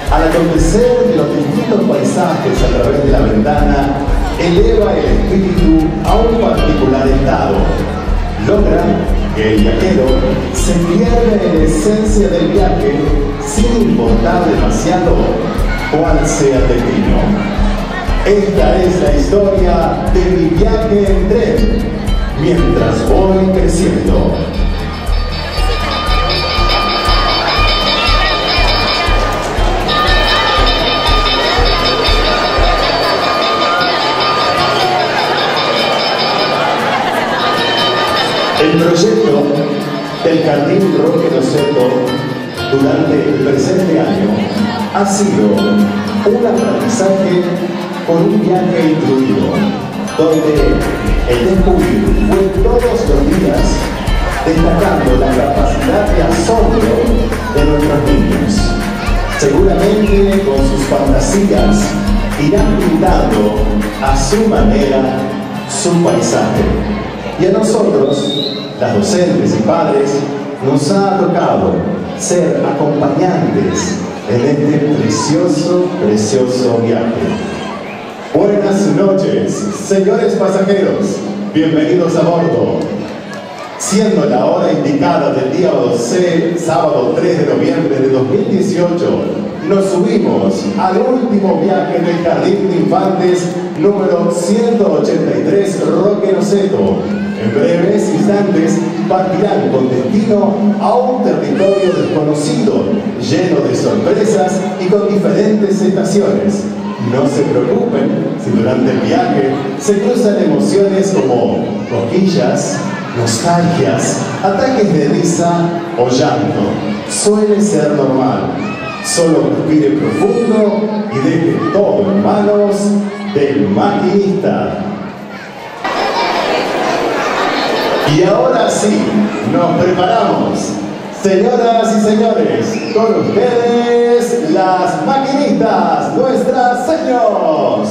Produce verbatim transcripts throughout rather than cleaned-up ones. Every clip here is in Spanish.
Al acontecer de los distintos paisajes a través de la ventana, eleva el espíritu a un particular estado. Logra que el viajero se pierda en la esencia del viaje sin importar demasiado cuál sea el destino. Esta es la historia de mi viaje en tren mientras voy creciendo. El proyecto del Jardín Roque Noceto durante el presente año ha sido un aprendizaje con un viaje incluido, donde el descubrir fue todos los días destacando la capacidad de asombro de nuestros niños. Seguramente con sus fantasías irán pintando a su manera su paisaje. Y a nosotros, las docentes y padres, nos ha tocado ser acompañantes en este precioso, precioso viaje. Buenas noches, señores pasajeros, bienvenidos a bordo. Siendo la hora indicada del día doce, sábado tres de noviembre de dos mil dieciocho, nos subimos al último viaje del Jardín de Infantes número ciento ochenta y tres Roque Noceto. En breves instantes partirán con destino a un territorio desconocido, lleno de sorpresas y con diferentes estaciones. No se preocupen si durante el viaje se cruzan emociones como cosquillas, nostalgias, ataques de risa o llanto. Suele ser normal. Solo respire profundo y deje todo en manos del maquinista. Y ahora sí, nos preparamos. Señoras y señores, con ustedes las maquinistas, nuestras señoras.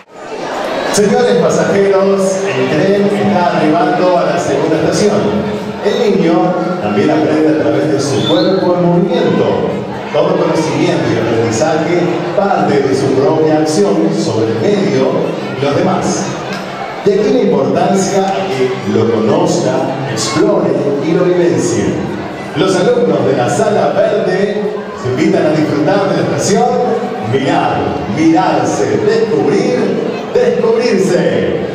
Señores pasajeros, el tren está arribando a la segunda estación. El niño también aprende a través de su cuerpo en movimiento. Todo conocimiento y aprendizaje parte de su propia acción sobre el medio y los demás. De aquí la importancia a que lo conozca, explore y lo vivencie. Los alumnos de la Sala Verde se invitan a disfrutar de la estación Mirar, Mirarse, Descubrir, Descubrirse.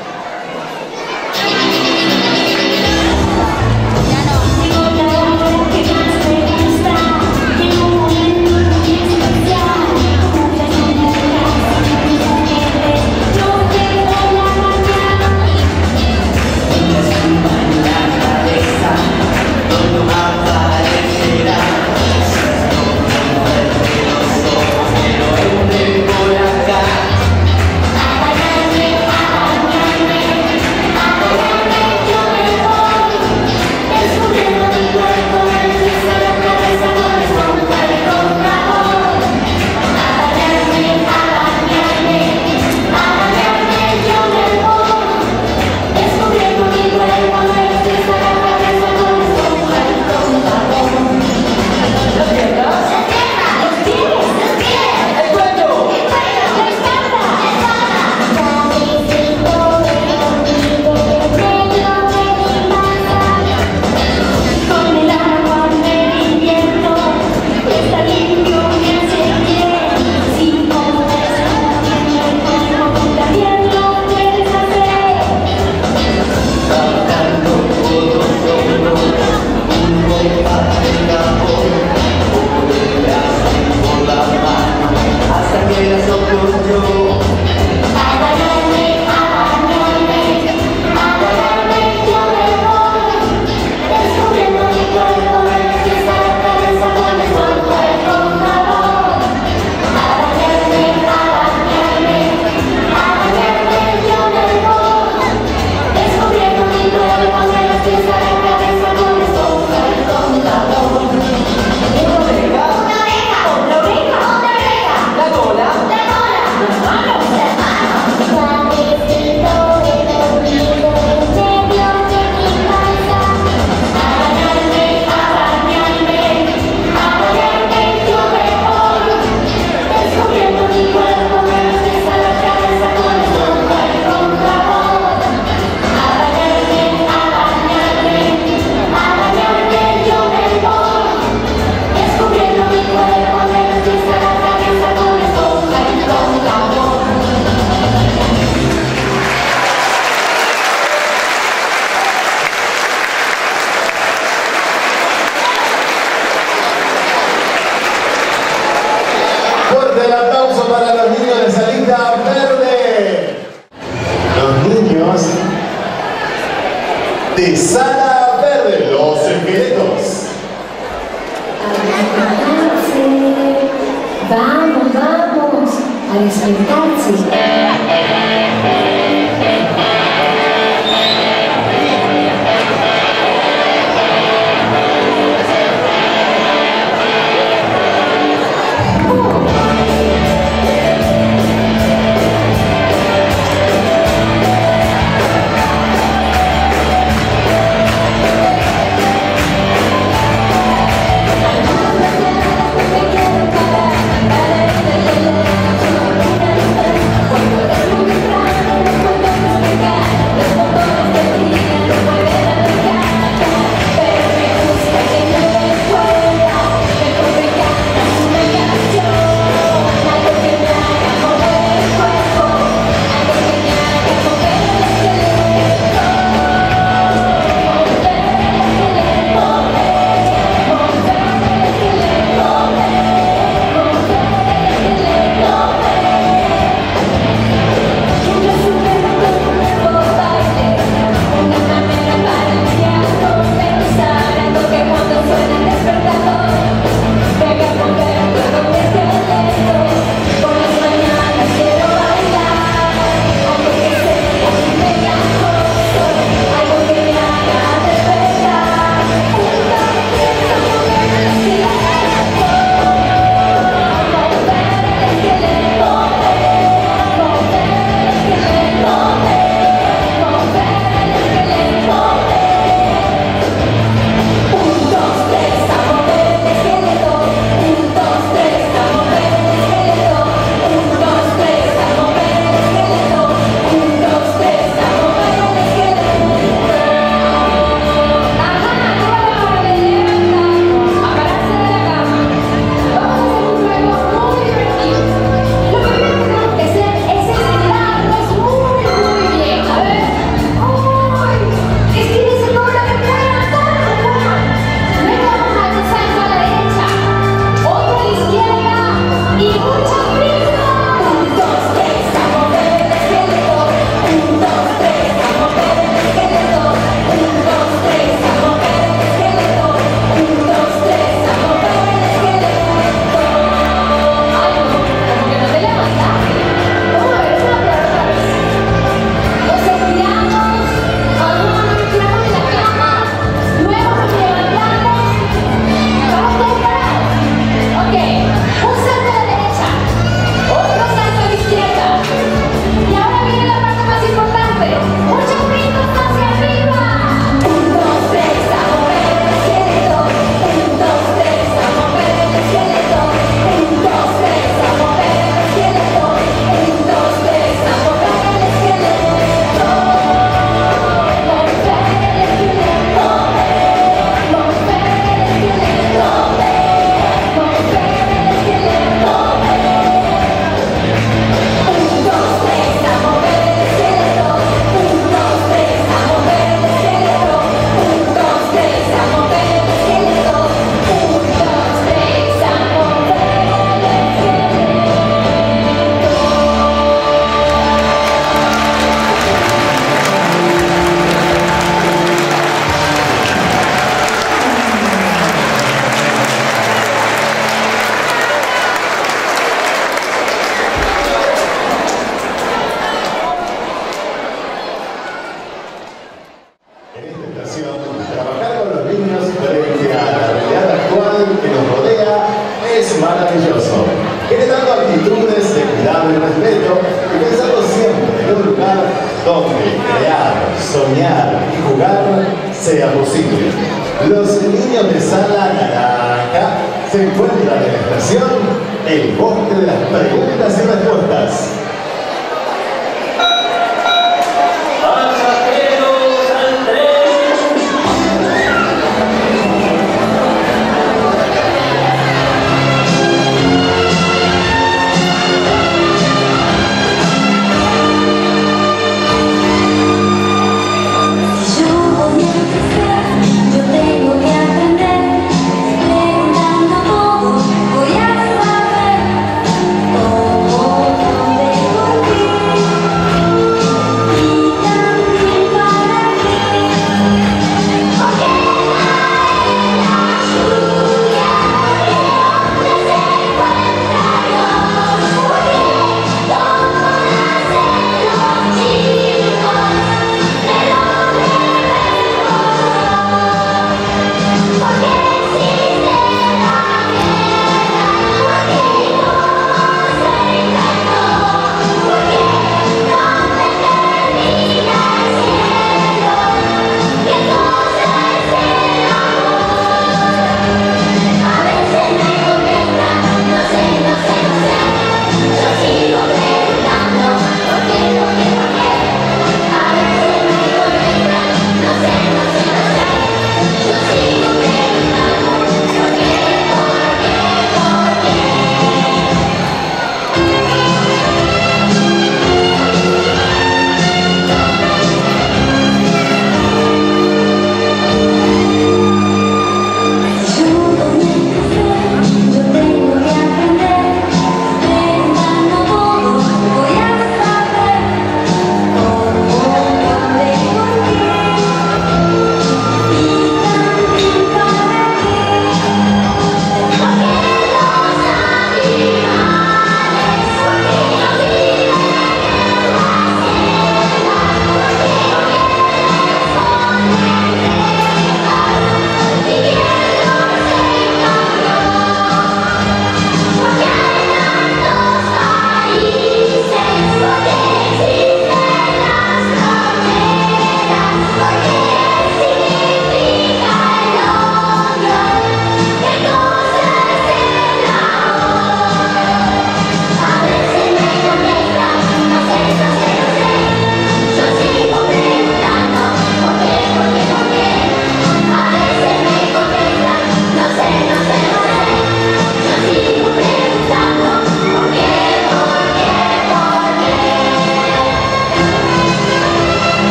El aplauso para los niños de Salita Verde. Los niños de Sala Verde, los esqueletos. Vamos, vamos, a despertarse. Cuando En esta estación, trabajar con los niños frente a la realidad actual que nos rodea es maravilloso. Generando actitudes de cuidado y respeto y pensando siempre en un lugar donde crear, soñar y jugar sea posible. Los niños de Sala Naranja se encuentran en la estación El Bosque de las Preguntas y Respuestas. Voy a saber todo de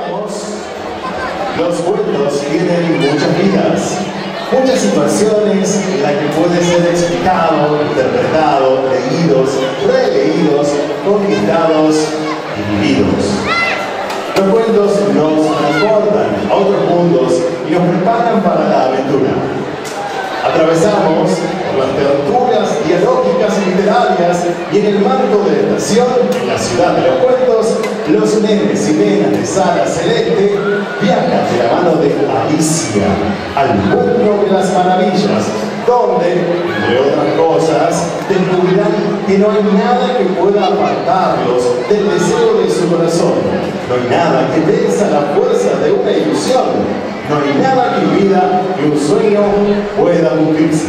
decíamos, los cuentos tienen muchas vidas, muchas situaciones en las que puede ser explicado, interpretado, leídos, releídos, conquistados y vividos. Los cuentos nos transportan a otros mundos y nos preparan para la aventura. Atravesamos por las tertulias dialógicas y literarias y en el marco de la estación, en la ciudad de los cuentos, los nenes y nenas de Sala Celeste viajan de la mano de Alicia al mundo de las maravillas, donde, entre otras cosas, descubrirán que no hay nada que pueda apartarlos del deseo de su corazón. No hay nada que venza la fuerza de una ilusión. No hay nada que impida que un sueño pueda cumplirse.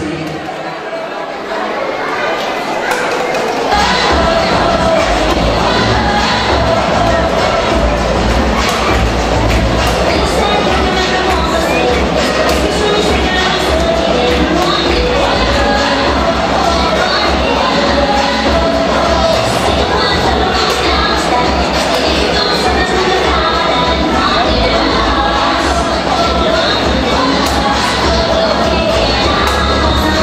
We'll be right back.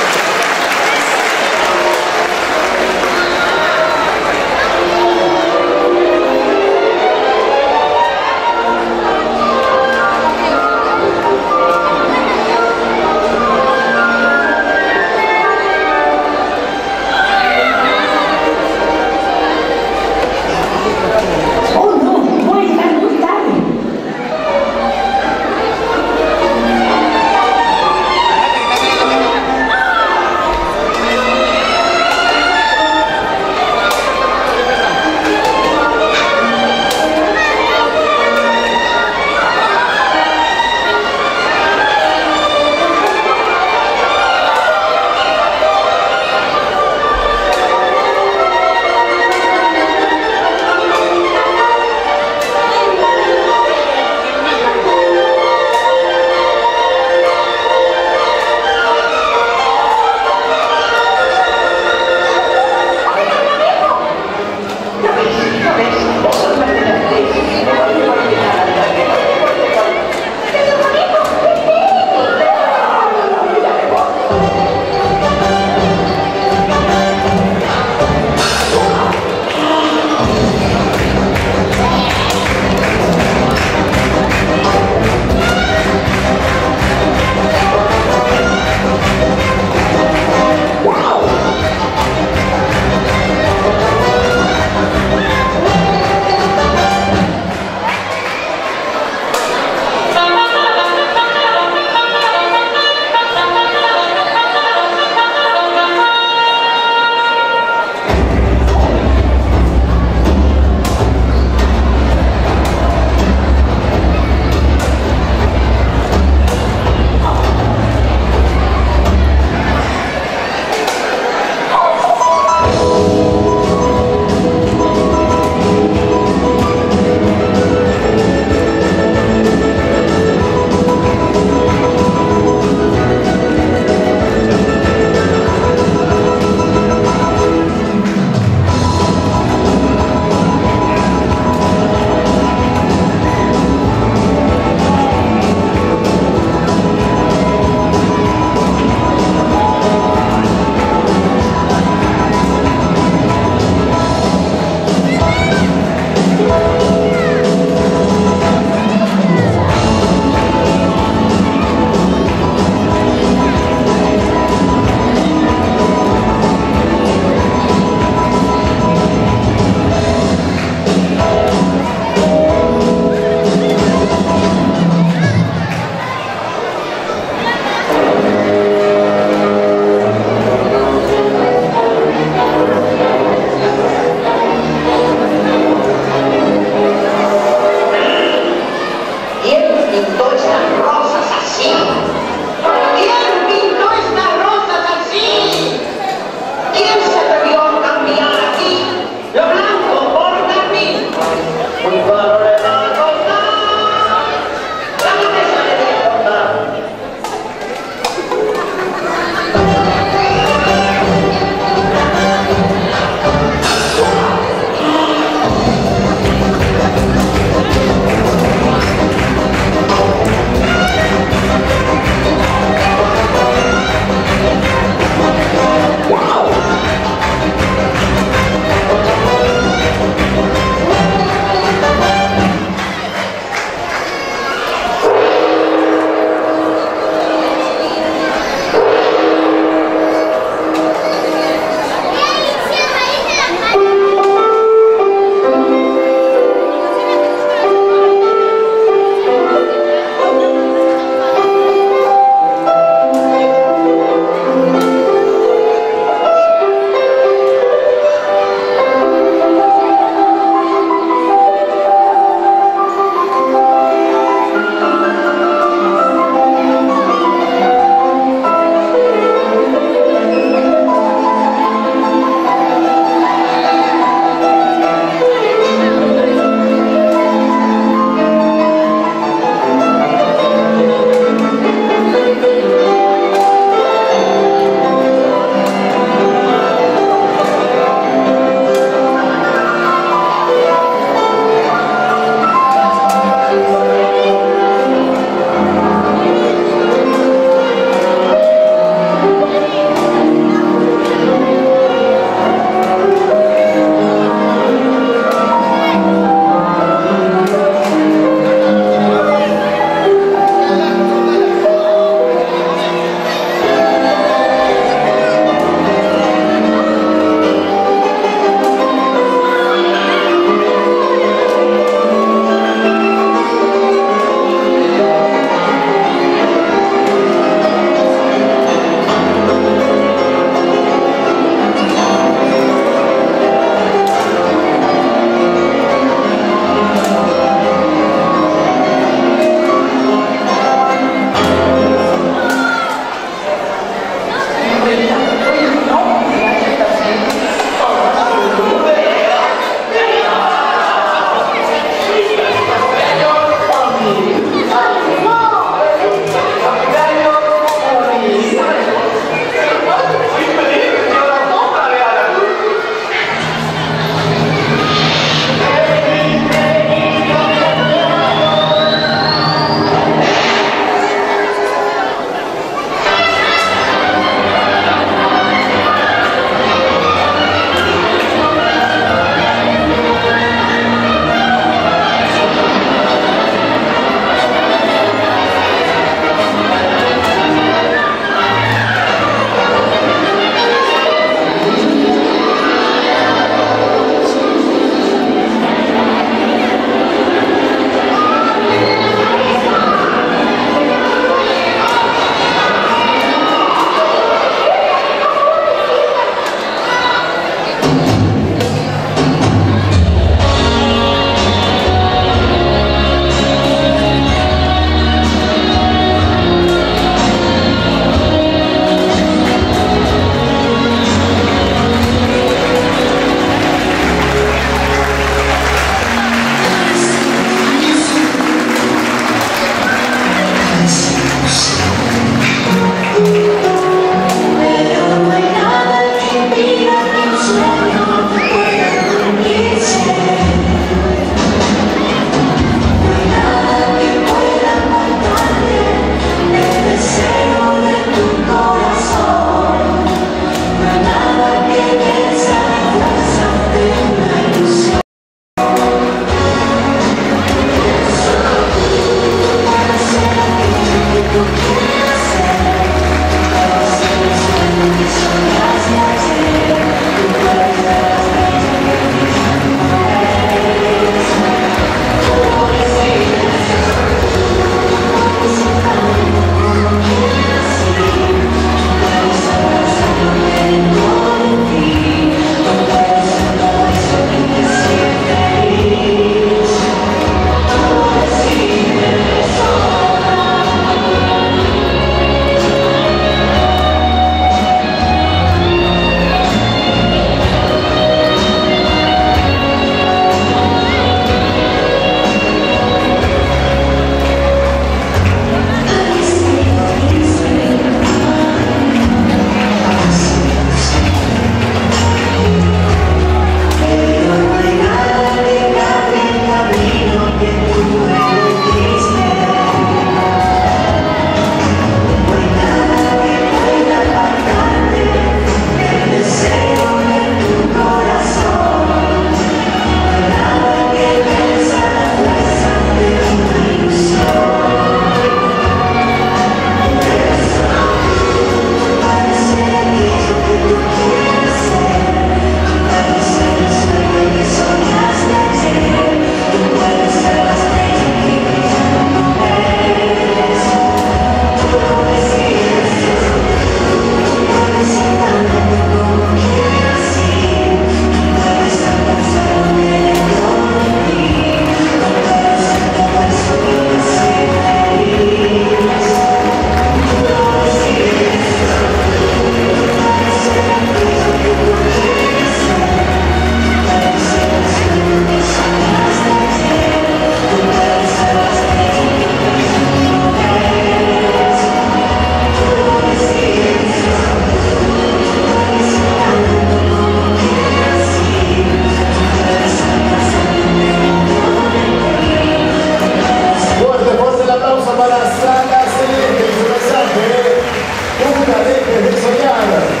dejes de soñar.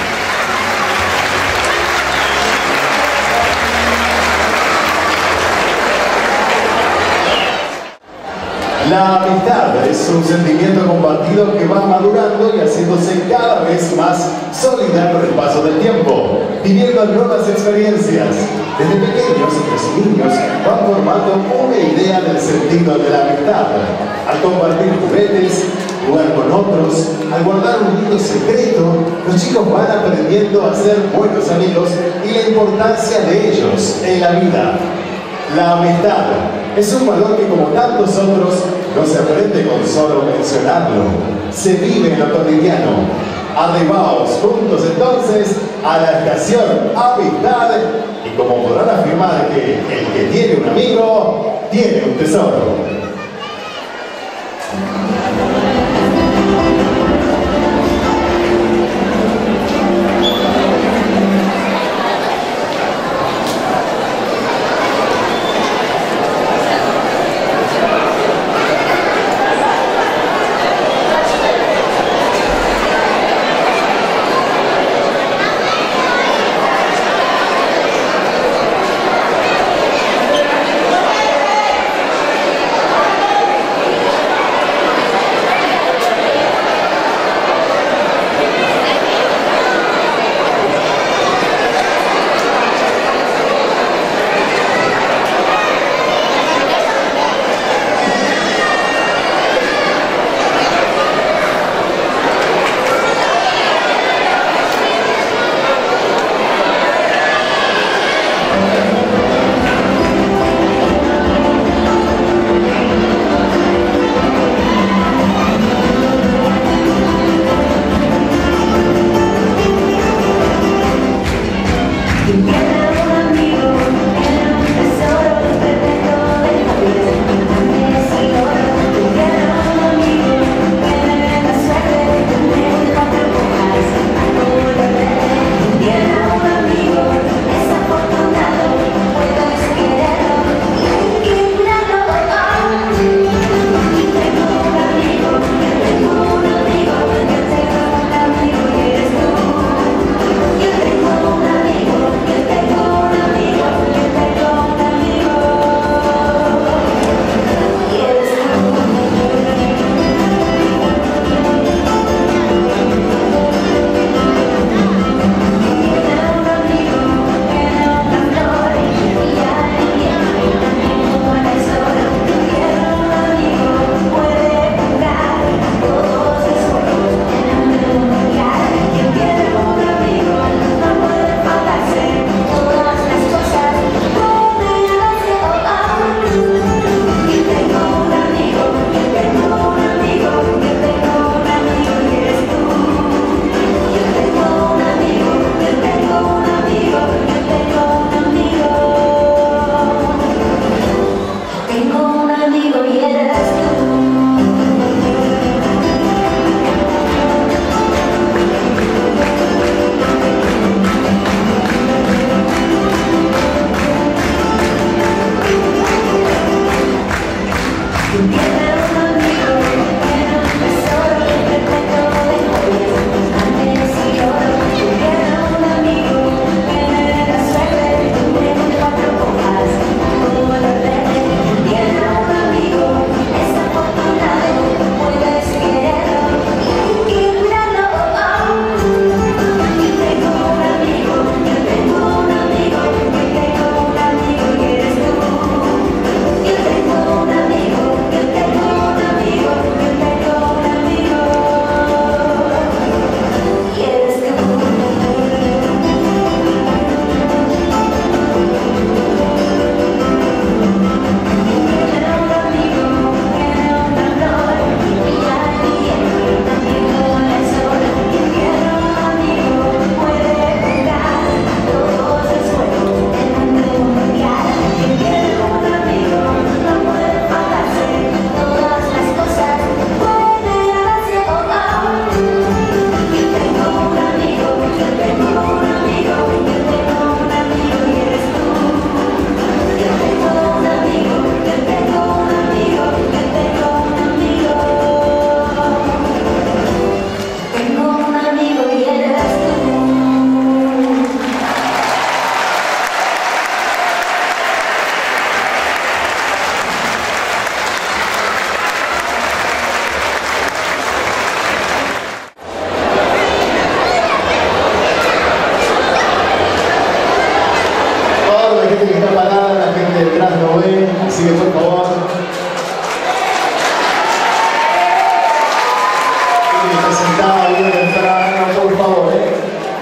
La amistad es un sentimiento compartido que va madurando y haciéndose cada vez más sólida con el paso del tiempo, viviendo nuevas experiencias. Desde pequeños, los niños van formando una idea del sentido de la amistad. Al compartir juguetes, jugar con otros, al guardar un lindo secreto, los chicos van aprendiendo a ser buenos amigos y la importancia de ellos en la vida. La amistad es un valor que, como tantos otros, no se aprende con solo mencionarlo, se vive en lo cotidiano. Arribaos juntos entonces a la estación Amistad y como podrán afirmar que el que tiene un amigo, tiene un tesoro. gente que está parada, la gente detrás no ve, así que por favor. Gente que está sentada bien temprano, por favor, ¿eh?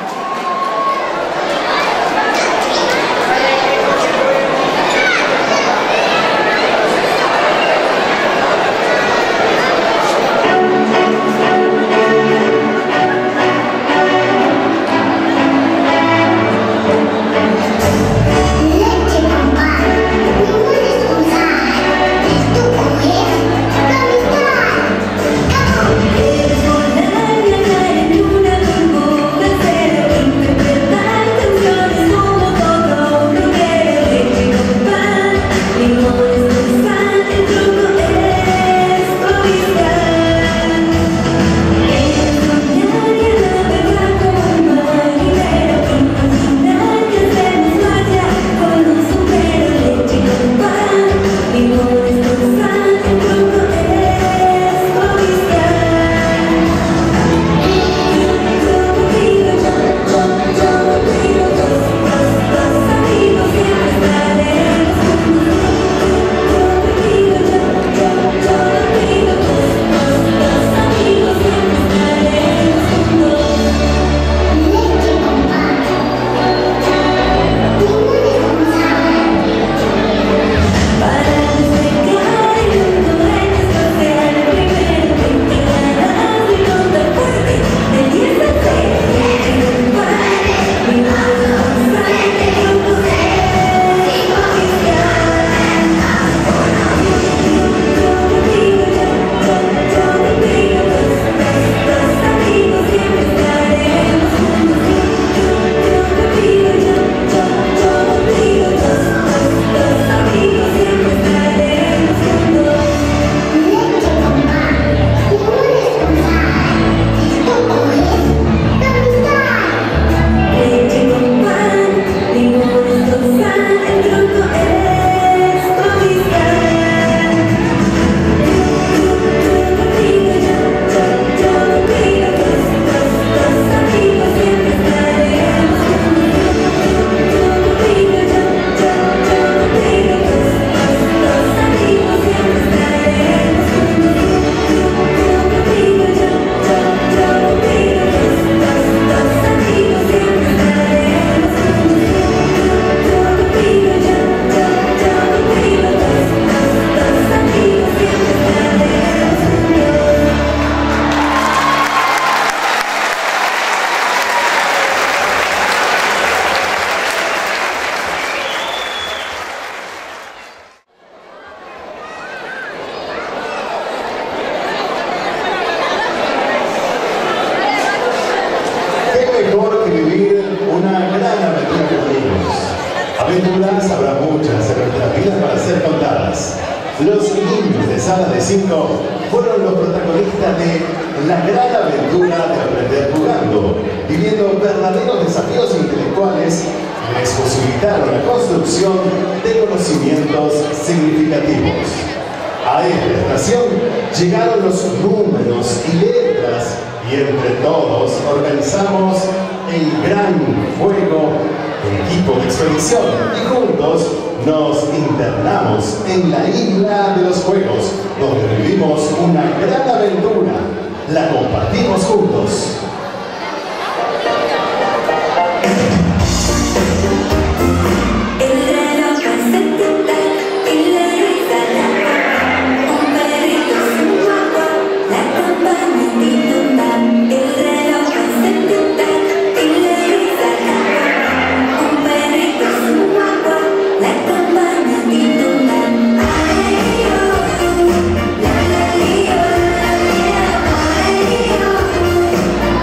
Aventuras habrá muchas en nuestras vidas para ser contadas. Los niños de Sala de Cinco fueron los protagonistas de la gran aventura de aprender jugando, viviendo verdaderos desafíos intelectuales que les posibilitaron la construcción de conocimientos significativos. A esta estación llegaron los números y letras y entre todos organizamos el gran juego Equipo de Expedición y juntos nos internamos en la isla de los juegos, donde vivimos una gran aventura. La compartimos juntos. La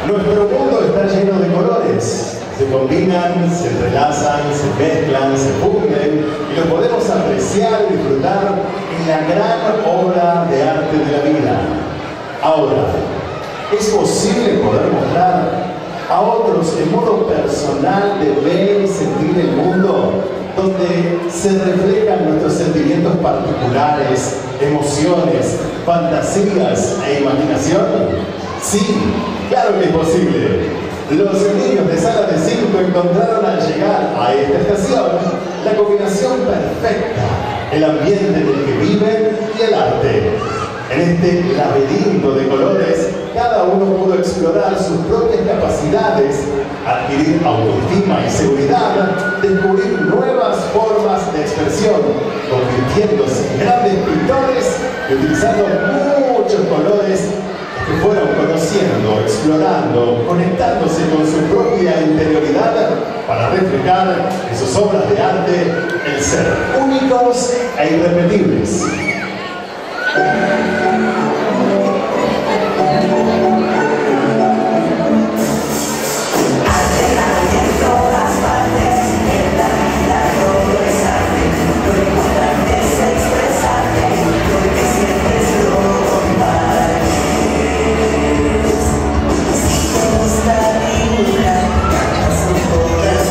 Nuestro mundo está lleno de colores. Se combinan, se entrelazan, se mezclan, se funden y lo podemos apreciar y disfrutar en la gran obra de arte de la vida. Ahora, ¿es posible poder mostrar a otros el modo personal de ver y sentir el mundo, donde se reflejan nuestros sentimientos particulares, emociones, fantasías e imaginación? Sí, claro que es posible. Los niños de Sala de Circo encontraron al llegar a esta estación la combinación perfecta, el ambiente en el que viven y el arte. En este laberinto de colores, cada uno pudo explorar sus propias capacidades, adquirir autoestima y seguridad, descubrir nuevas formas de expresión, convirtiéndose en grandes pintores y utilizando muchos colores que fueron conociendo, explorando, conectándose con su propia interioridad para reflejar en sus obras de arte el ser únicos e irrepetibles.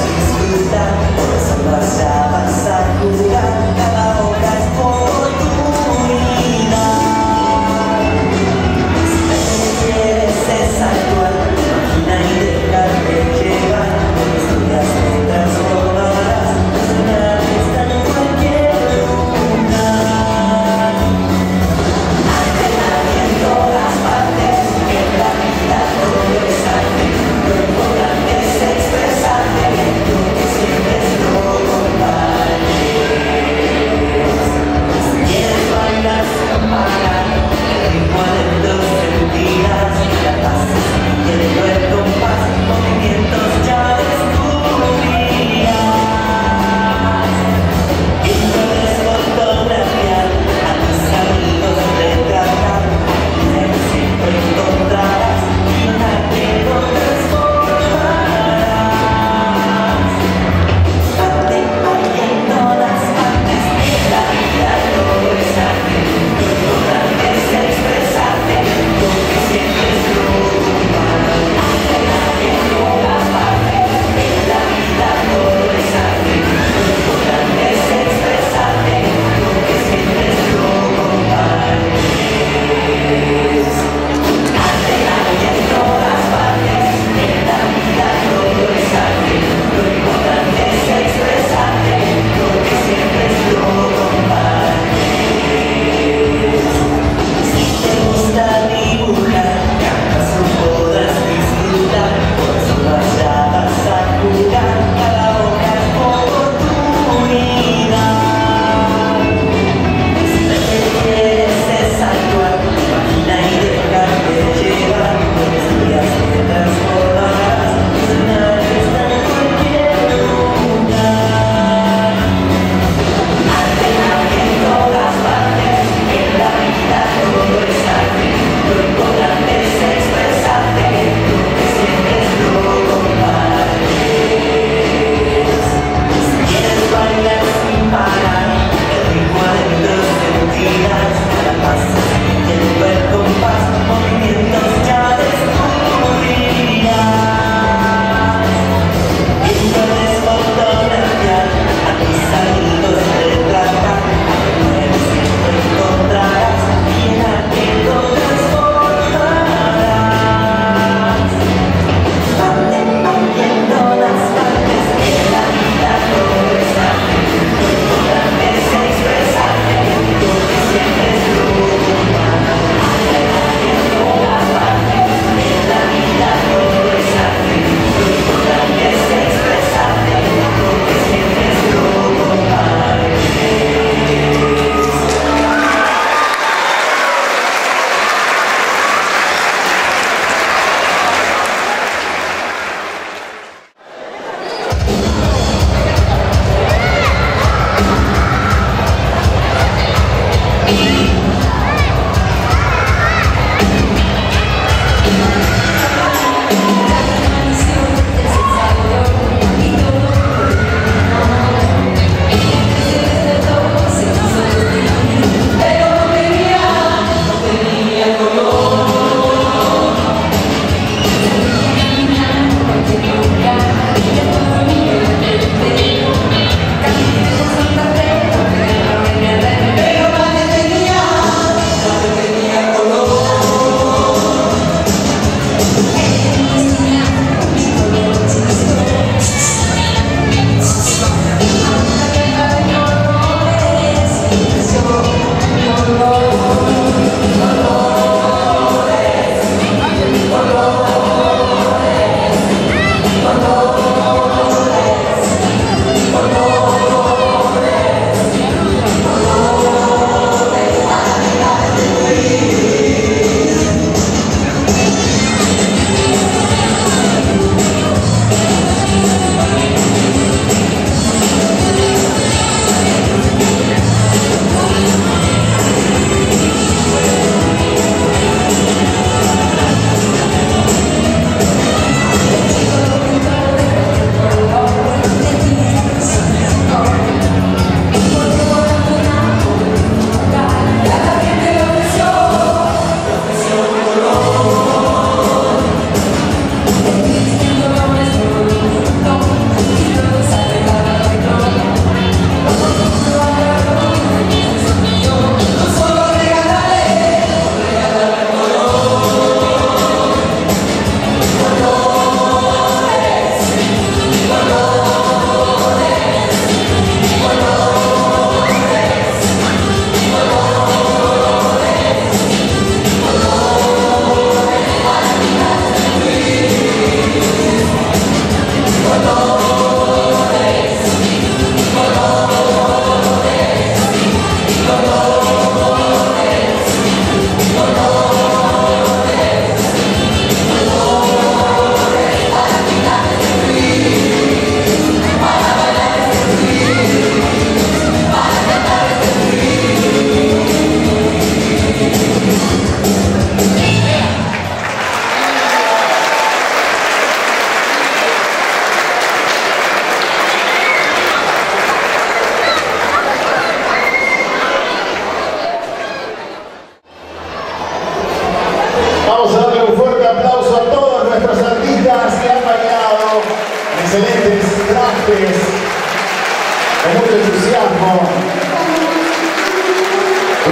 Vas a avanzar, jugar, cada hora es por tu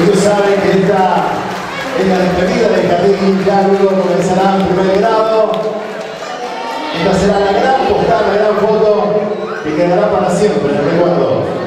Ellos saben que esta es la despedida del jardín, ya luego comenzará el primer grado. Esta será la gran postal, la gran foto que quedará para siempre, recuerdo.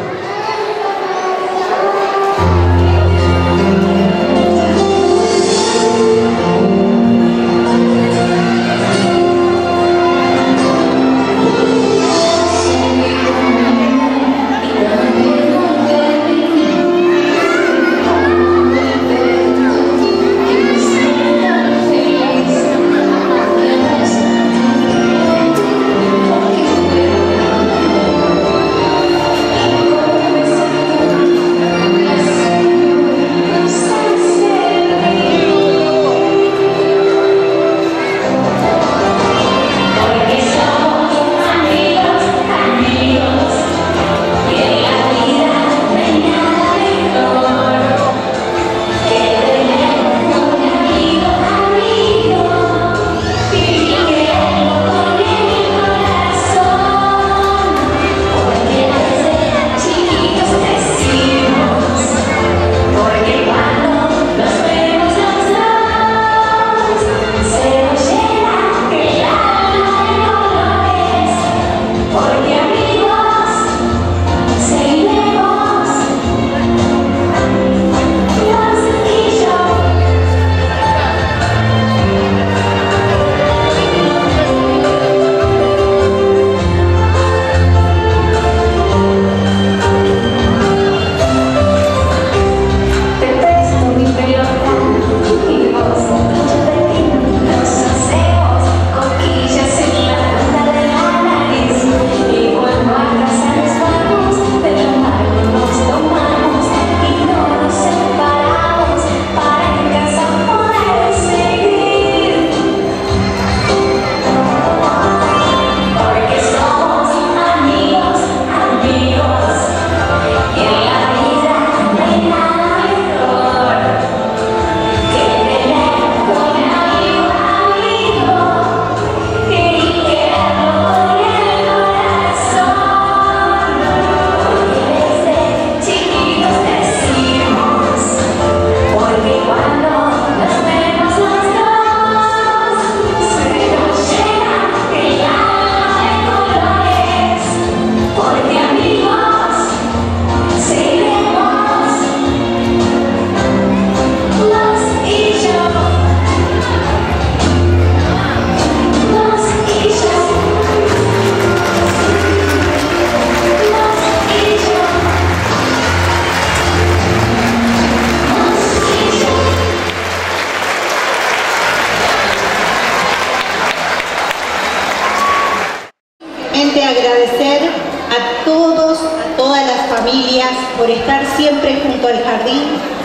Agradecer a todos, a todas las familias por estar siempre junto al jardín.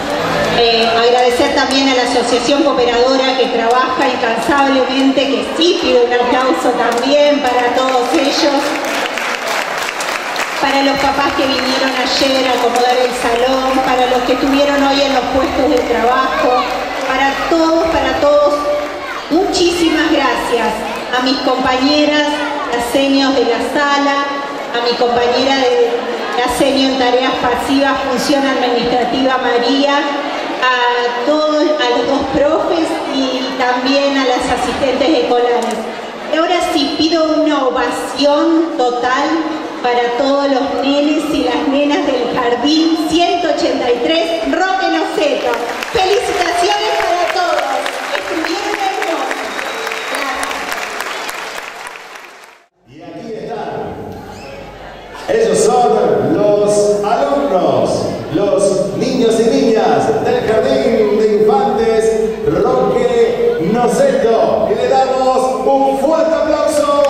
Eh, agradecer también a la Asociación Cooperadora que trabaja incansablemente, que sí pido un aplauso también para todos ellos. Para los papás que vinieron ayer a acomodar el salón, para los que estuvieron hoy en los puestos de trabajo, para todos, para todos, muchísimas gracias. A mis compañeras, las senios de la sala, a mi compañera de la senio en tareas pasivas, función administrativa María, a todos, a los dos profes y también a las asistentes escolares. Y ahora sí, pido una ovación total para todos los nenes y las nenas del Jardín ciento ochenta y tres Roque Noceto. Felicitaciones para todos. Estuvieron hermosos. Y aquí están. Ellos son los alumnos, los niños y niñas del Jardín de Infantes Roque Noceto. Y le damos un fuerte aplauso.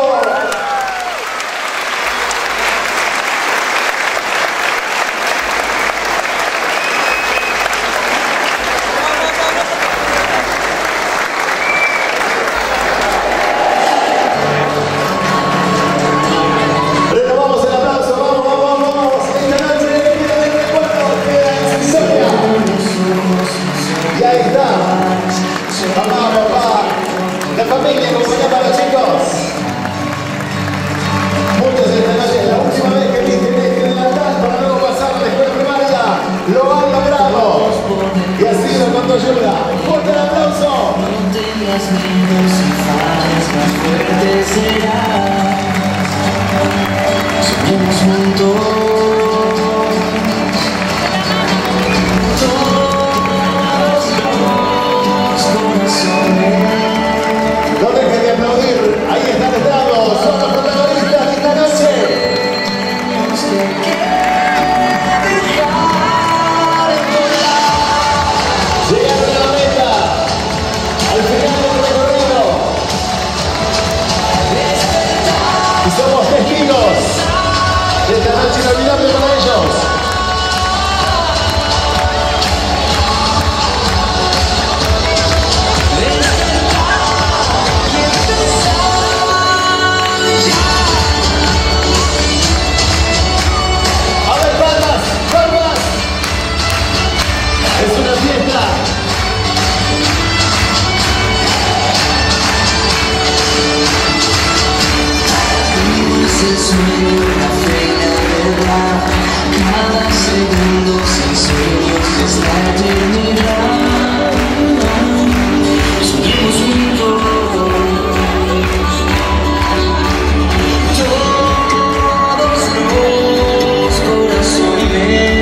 lindos y fallas, más fuerte será. Soñemos juntos. No dejen de aplaudir, ahí están estados, son los protagonistas de esta noche. Llegaron a la meta, al final del recorrido. Y somos testigos de esta noche inolvidable para ellos. Es una fiesta. Es el sueño, la fe y la verdad. Cada segundo sin sueños es la eternidad. Soñemos juntos. Todos los corazones.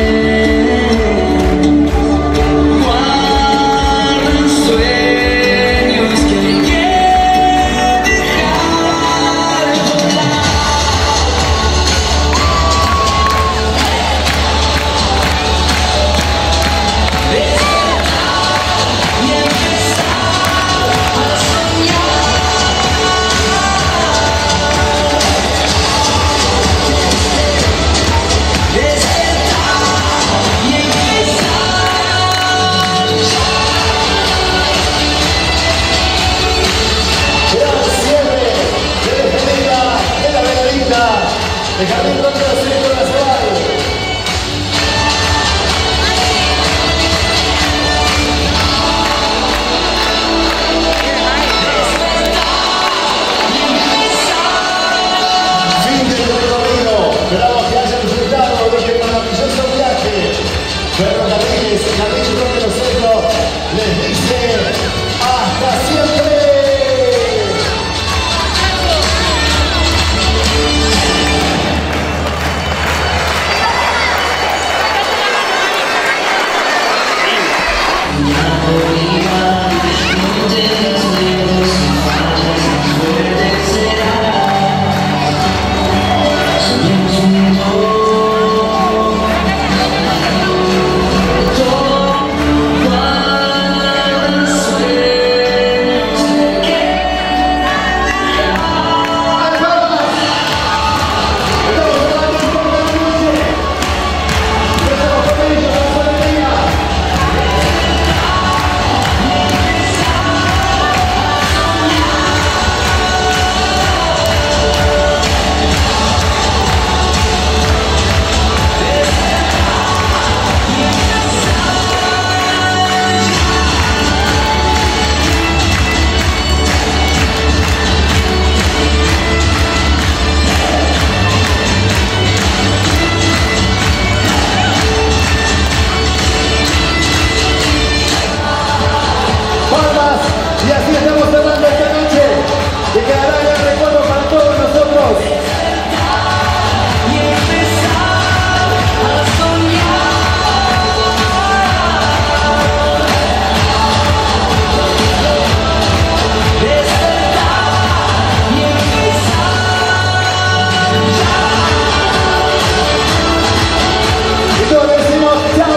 El Jardín Roque del Centro Nacional. Fin del recorrido. Esperamos que hayan disfrutado de este maravilloso viaje. Ferrocarriles, Jardín Roque del Centro les dice hasta siempre. Y así estamos cerrando esta noche, que quedará en el recuerdo para todos nosotros. Y empezar a soñar. Despertar y empezar. Y todos decimos chao.